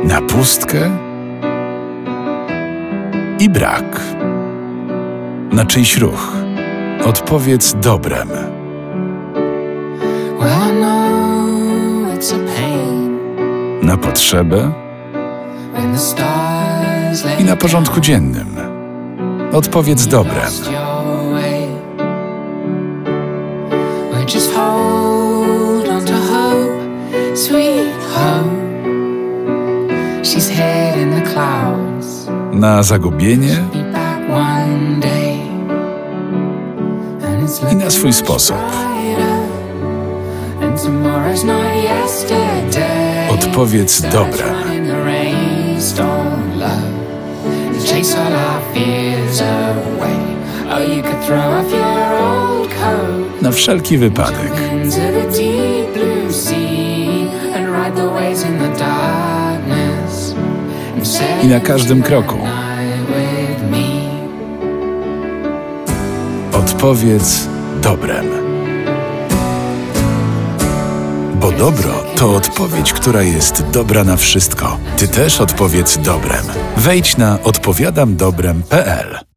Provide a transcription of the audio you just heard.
na pustkę i brak. Na czyjś ruch odpowiedz dobrem. Na potrzebę i na porządku dziennym odpowiedz dobrem. Na zagubienie i na swój sposób. Odpowiedz dobrem. Na wszelki wypadek. I na każdym kroku. Odpowiedz dobrem. Bo dobro to odpowiedź, która jest dobra na wszystko. Ty też odpowiedz dobrem. Wejdź na odpowiadamdobrem.pl.